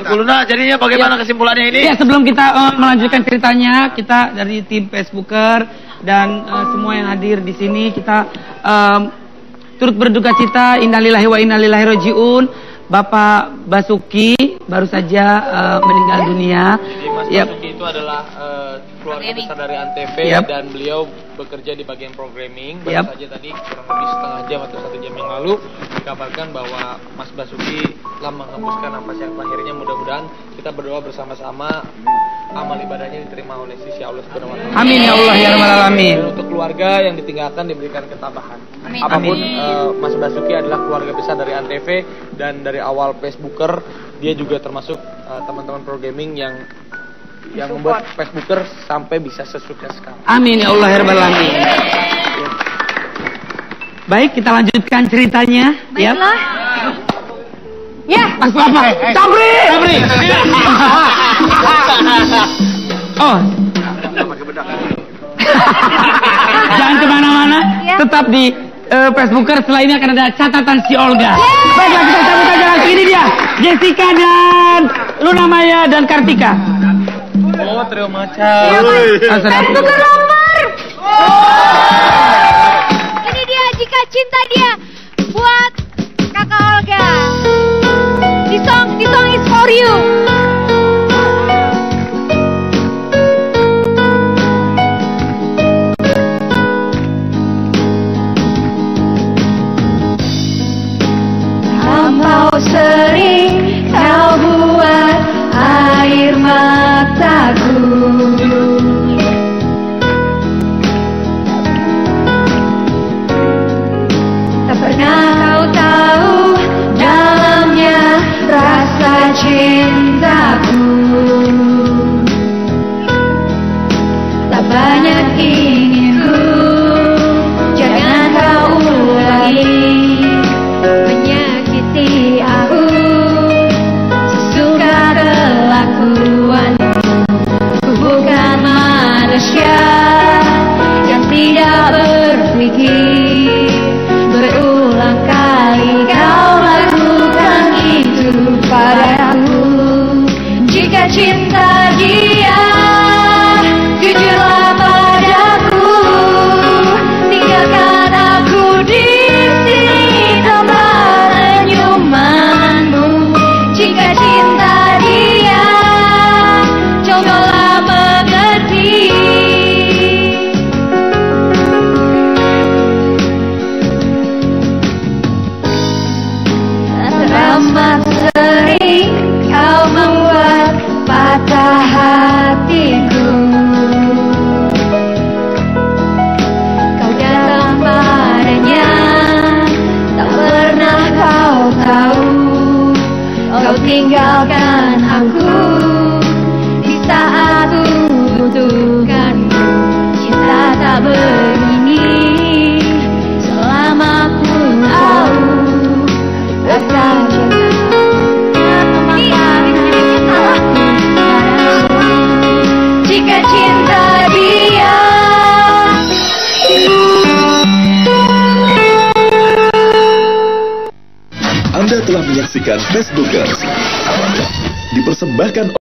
Bu Luna, jadinya bagaimana kesimpulannya ini? Ya, sebelum kita melanjutkan ceritanya, kita dari tim Facebooker dan semua yang hadir di sini, kita turut berduka cita, innalillahi wa inna ilaihi rajiun. Bapak Basuki baru saja meninggal dunia. Jadi Mas Basuki itu adalah keluarga besar dari Antv dan beliau bekerja di bagian programming. Baru saja tadi kurang lebih setengah jam atau 1 jam yang lalu dikabarkan bahwa Mas Basuki telah menghembuskan nafas yang terakhirnya. Mudah-mudahan kita berdoa bersama-sama amal ibadahnya diterima oleh sisi Allah Subhanahu wa taala. Amin ya Allah ya rabbal alamin. Dan untuk keluarga yang ditinggalkan diberikan ketabahan. Amin. Apapun Mas Basuki adalah keluarga besar dari Antv dan dari awal Facebooker dia juga termasuk teman-teman programming yang membuat Facebooker sampai bisa sesukses sekarang. Amin ya Allah ya rabbal alamin. Baik, kita lanjutkan ceritanya. Baiklah. Ya. Mas apa? Sabri. Oh. Jangan kemana-mana. Tetap di Facebooker. Setelah ini akan ada catatan si Olga. Baiklah, kita sambut aja langsung. Ini dia Jessica dan Luna Maya dan Kartika. Oh, trio macan. Facebooker nomor. Ini dia Jika Cinta Dia buat Kakak Olga. This song is for you. Lampau sering kau buat air mataku, tak pernah kau tahu dalamnya rasa cintaku. Tak banyak inginku, jangan kau ulangi menyakiti aku sesuka kelakuanmu. Ku bukan manusia yang tidak berpikir. Berulang kali kau lakukan itu padaku. Jika cinta dia, jujurlah padaku. Tinggalkan aku di sini tanpa senyumanmu. Jika cinta dia, cobalah mengerti. Teramat sering kau membuat patah hatiku. Kau datang padanya, tak pernah kau tahu. Kau tinggalkan aku di saat ku butuhkanmu. Cinta tak begini selama ku tahu. Rasa jika cinta dia. Anda telah menyaksikan Facebookers dipersembahkan